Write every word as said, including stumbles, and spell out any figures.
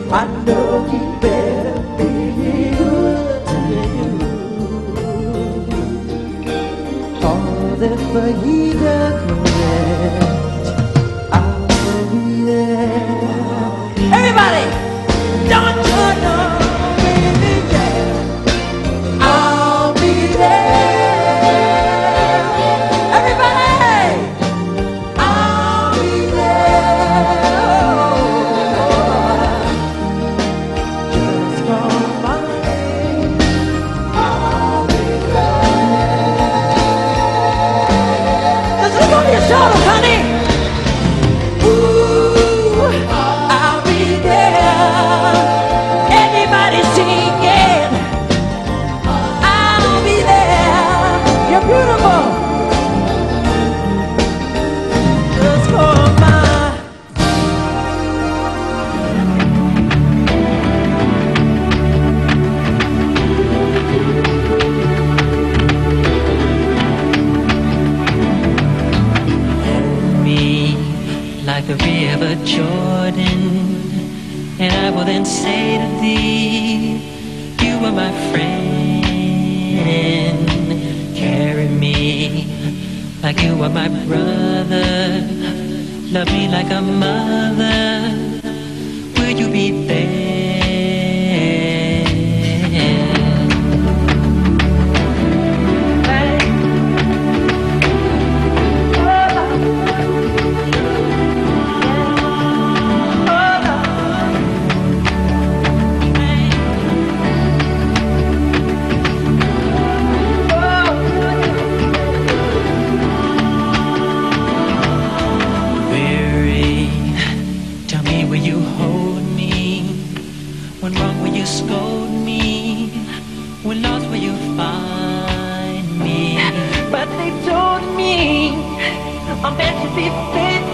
I know he better be good to you. All if he does correct, I'll be there. Everybody, don't you know, baby, yeah, I'll be there. Everybody, I'll be there. Just call my name, I'll be there. Let's look on your shoulders, honey. Ooh, I'll be there. Anybody singing, I'll be there. You're beautiful. Just call my me like the river Jordan, and I will then say to thee, you are my friend. Carry me like you are my brother, love me like a mother. Will you be there? Tell me, will you hold me? When wrong, will you scold me? When lost, will you find me? But they told me I'm meant to be faithful.